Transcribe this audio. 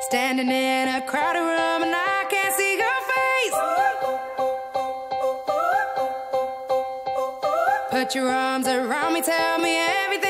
Standing in a crowded room and I can't see your face. Put your arms around me, tell me everything.